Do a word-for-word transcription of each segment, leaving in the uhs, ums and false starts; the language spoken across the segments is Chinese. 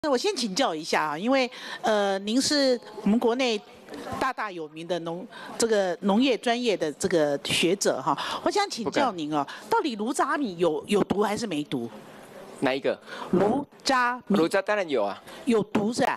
我先请教一下啊，因为呃，您是我们国内大大有名的农这个农业专业的这个学者哈，我想请教您哦，到底炉渣米有有毒还是没毒？ 哪一个？ 炉渣米。 炉渣当然有啊。有毒是吧？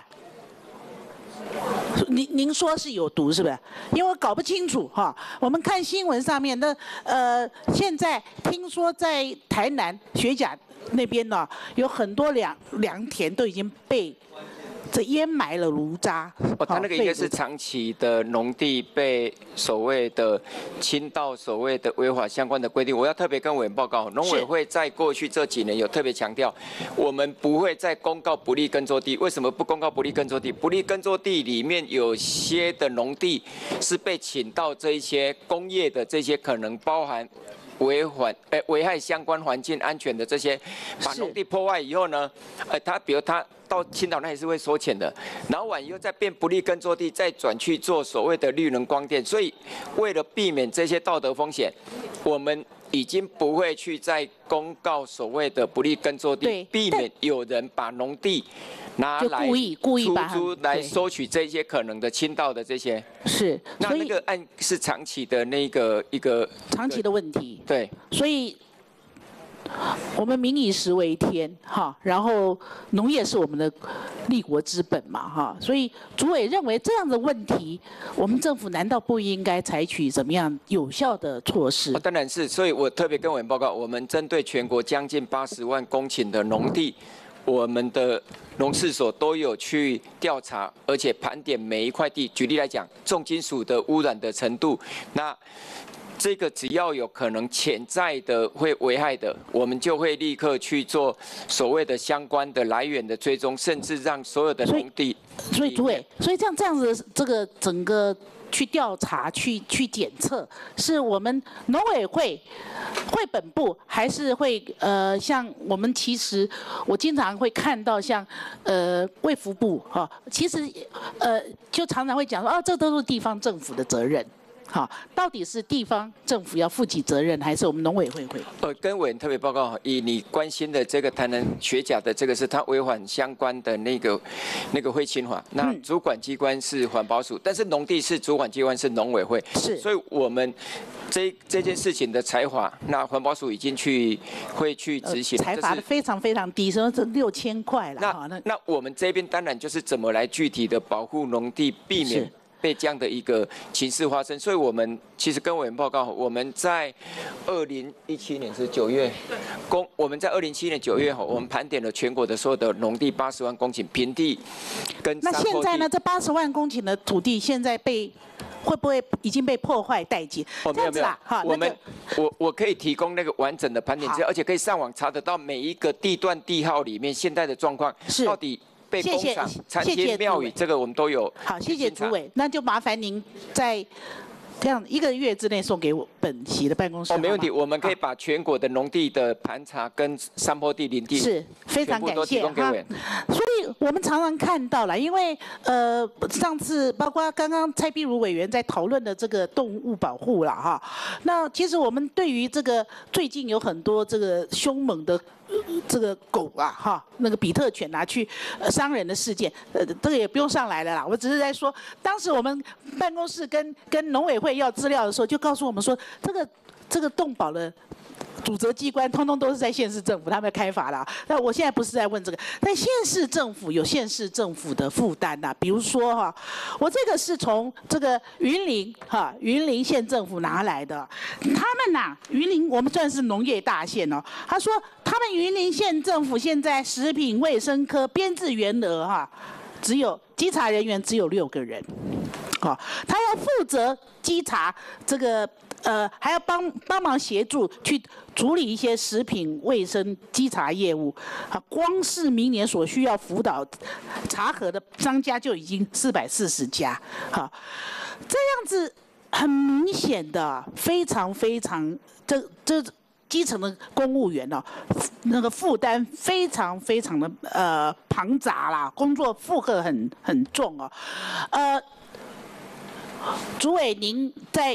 您您说是有毒是不是？因为我搞不清楚哈。我们看新闻上面的呃，现在听说在台南学甲那边呢，有很多良良田都已经被这淹埋了炉渣。 哦，他那个应该是长期的农地被所谓的倾倒所谓的违法相关的规定。我要特别跟委员报告，农委会在过去这几年有特别强调，我们不会再公告不利耕作地。为什么不公告不利耕作地？不利耕作地里面有些的农地是被倾倒这一些工业的这些可能包含。违反呃危害相关环境安全的这些，把农地破坏以后呢，呃，他比如他到青岛那也是会收钱的，然后完以后再变不利耕作地，再转去做所谓的绿能光电，所以为了避免这些道德风险，我们已经不会去再公告所谓的不利耕作地，避免有人把农地拿来故意故意出租来收取这些可能的倾倒的这些。 是， 那那个案是长期的那个一个长期的问题。 对， 所以我们民以食为天哈，然后农业是我们的立国之本嘛哈，所以主委认为这样的问题，我们政府难道不应该采取怎么样有效的措施？ 哦、当然是，所以我特别跟委员报告，我们针对全国将近八十万公顷的农地。我们的农事所都有去调查，而且盘点每一块地。举例来讲，重金属的污染的程度，那这个只要有可能潜在的会危害的，我们就会立刻去做所谓的相关的来源的追踪，甚至让所有的农地。 所以，主委，所以这样这样子，这个整个去调查、去去检测，是我们农委会。会本部还是会呃，像我们其实我经常会看到像呃卫福部哈、哦，其实呃就常常会讲说啊，这都是地方政府的责任。好，到底是地方政府要负起责任，还是我们农委会会？ 呃，跟委员特别报告，以你关心的这个台南学甲的这个是它违反相关的那个那个会侵法，那主管机关是环保署，但是农地是主管机关是农委会， 是， 所以我们这这件事情的裁罚，那环保署已经去会去执行， 裁罚的非常非常低，说这六千块了。 那那那我们这边当然就是怎么来具体的保护农地，避免。被这样的一个情势发生，所以我们其实跟委员报告，我们在二零一七年是九月，公我们在二零一七年九月哈，我们盘点了全国的所有的农地八十万公顷平地跟那现在呢？这八十万公顷的土地现在被会不会已经被破坏殆尽？ 哦，没有没有，我们我我可以提供那个完整的盘点资料，而且可以上网查得到每一个地段地号里面现在的状况到底。被工厂、餐厅、庙宇，这个我们都有。 好，谢谢主委，那就麻烦您在这样一个月之内送给我本席的办公室。 哦，没问题，我们可以把全国的农地的盘查跟山坡地、林地是非常感谢哈。 所以我们常常看到了，因为呃上次包括刚刚蔡壁如委员在讨论的这个动物保护了哈，那其实我们对于这个最近有很多这个凶猛的。这个狗啊，哈，那个比特犬拿去呃伤人的事件，呃，这个也不用上来了啦。我只是在说，当时我们办公室跟跟农委会要资料的时候，就告诉我们说，这个这个动保的主责机关，通通都是在县市政府，他们开罚啦。那我现在不是在问这个，但县市政府有县市政府的负担呐，比如说哈，我这个是从这个云林哈云林县政府拿来的，他们呐云林我们算是农业大县哦，他说。他们云林县政府现在食品卫生科编制员额哈，只有稽查人员只有六个人，好，他要负责稽查这个呃，还要帮帮忙协助去处理一些食品卫生稽查业务，啊，光是明年所需要辅导查核的商家就已经四百四十家，好，这样子很明显的，非常非常这这。基层的公务员哦，那个负担非常非常的呃庞杂啦，工作负荷很很重哦。呃，主委您在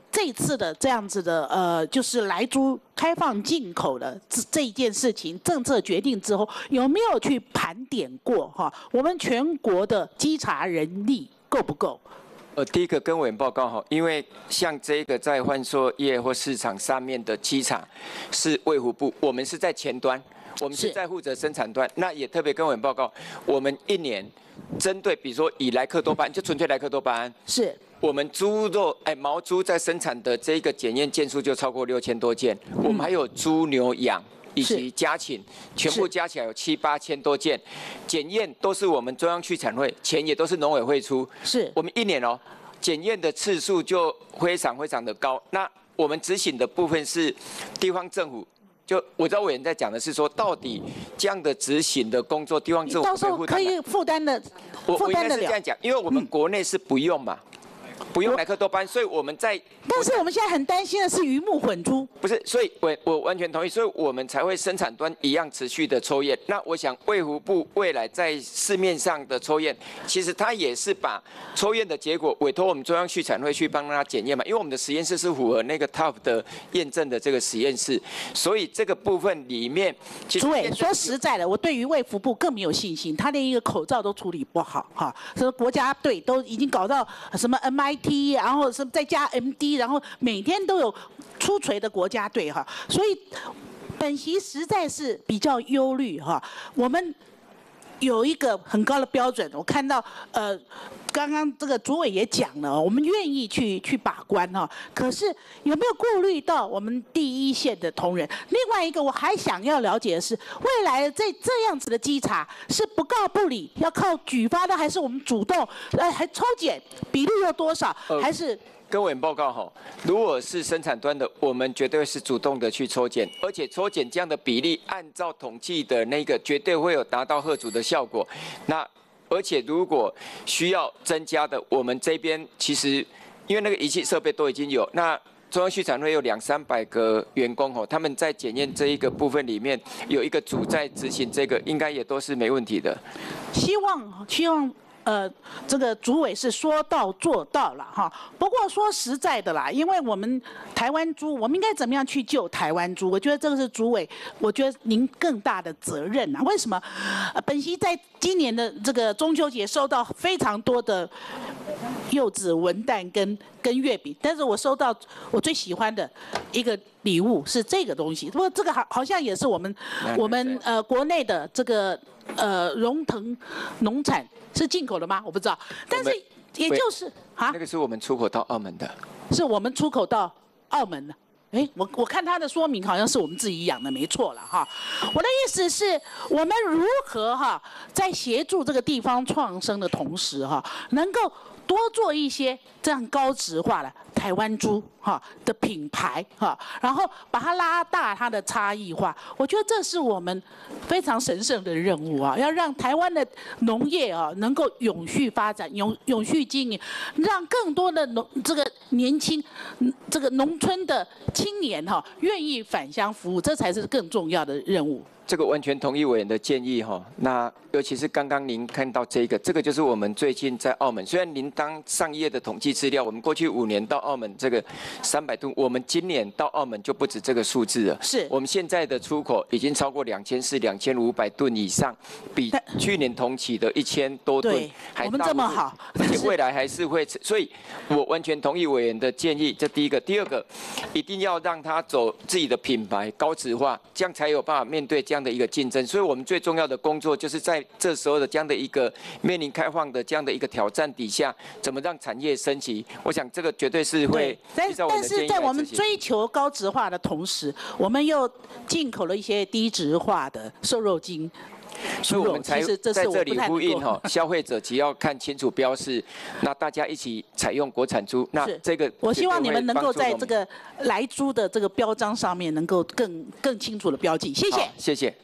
这一次的这样子的呃，就是莱猪开放进口的这这一件事情，政策决定之后，有没有去盘点过哈？我们全国的稽查人力够不够？ 呃，第一个跟委员报告哈，因为像这个在贩售业或市场上面的稽查是卫福部，我们是在前端，我们是在负责生产端。那也特别跟委员报告，我们一年针对比如说以莱克多巴胺，就纯粹莱克多巴胺， 是我们猪肉哎毛猪在生产的这个检验件数就超过六千多件，嗯、我们还有猪牛羊。以及家禽全部加起来有七八千多件，检验都是我们中央畜产会，钱也都是农委会出。 是我们一年哦，检验的次数就非常非常的高。那我们执行的部分是地方政府，就我知道委员在讲的是说，到底这样的执行的工作，地方政府到时候可以负担的，负担得了。 我应该是这样讲，因为我们国内是不用嘛。嗯不用莱克多巴胺，所以我们在。 但是我们现在很担心的是鱼目混珠。 不是，所以我我完全同意，所以我们才会生产端一样持续的抽验。那我想卫福部未来在市面上的抽验，其实它也是把抽验的结果委托我们中央畜产会去帮它检验嘛，因为我们的实验室是符合那个 T O P 的验证的这个实验室，所以这个部分里面，其实主委说实在的，我对于卫福部更没有信心，他连一个口罩都处理不好哈，什么国家队都已经搞到什么 M I T， 然后是再加 M D， 然后每天都有出锤的国家队哈，所以本席实在是比较忧虑哈。我们有一个很高的标准，我看到呃，刚刚这个主委也讲了，我们愿意去去把关哈。可是有没有顾虑到我们第一线的同仁？另外一个我还想要了解的是，未来在这样子的稽查是不告不理，要靠举发的，还是我们主动呃还抽检比例有多少，还是？ 跟委员报告哈，如果是生产端的，我们绝对是主动的去抽检，而且抽检这样的比例，按照统计的那个，绝对会有达到贺主的效果。那而且如果需要增加的，我们这边其实因为那个仪器设备都已经有，那中央畜产会有两三百个员工哦，他们在检验这一个部分里面有一个组在执行这个，应该也都是没问题的。 希望希望。呃，这个主委是说到做到了哈。不过说实在的啦，因为我们台湾猪，我们应该怎么样去救台湾猪？我觉得这个是主委，我觉得您更大的责任啊。为什么？呃，本席在今年的这个中秋节收到非常多的柚子、文旦跟跟月饼，但是我收到我最喜欢的一个礼物是这个东西。不过这个好好像也是我们我们呃国内的这个呃荣腾农产。是进口的吗？我不知道，但是也就是啊， 那个是我们出口到澳门的， 是我们出口到澳门的。哎，我我看他的说明好像是我们自己养的，没错了哈。我的意思是我们如何哈，在协助这个地方创生的同时哈，能够多做一些这样高质化的台湾猪哈的品牌哈，然后把它拉大它的差异化。我觉得这是我们非常神圣的任务啊，要让台湾的农业啊能够永续发展、永永续经营，让更多的农这个年轻这个农村的青年哈愿意返乡服务，这才是更重要的任务。 这个完全同意委员的建议哈。那尤其是刚刚您看到这个，这个就是我们最近在澳门，虽然您当上页的统计资料，我们过去五年到澳门这个三百吨，我们今年到澳门就不止这个数字了。 是， 我们现在的出口已经超过两千四、两千五百吨以上，比去年同期的一千多吨还大。 我们这么好， 而且未来还是会，所以我完全同意委员的建议。这第一个，第二个，一定要让他走自己的品牌高质化，这样才有办法面对这样的一个竞争。所以我们最重要的工作就是在这时候的这样的一个面临开放的这样的一个挑战底下，怎么让产业升级？我想这个绝对是会依照我们的建议来执行。 但是在我们追求高质化的同时，我们又进口了一些低质化的瘦肉精。 所以我们才在这里呼应哈，消费者只要看清楚标示，那大家一起采用国产猪。那这个我希望你们能够在这个来猪的这个标章上面能够更更清楚的标记。谢谢， 谢谢。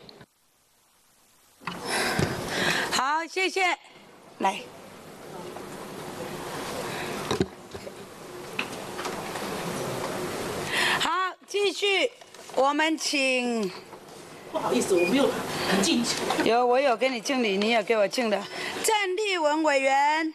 好，谢谢。来，好，继续，我们请。 不好意思，我没有很敬请。 有，我有给你敬礼，你也给我敬的。郑丽文委员。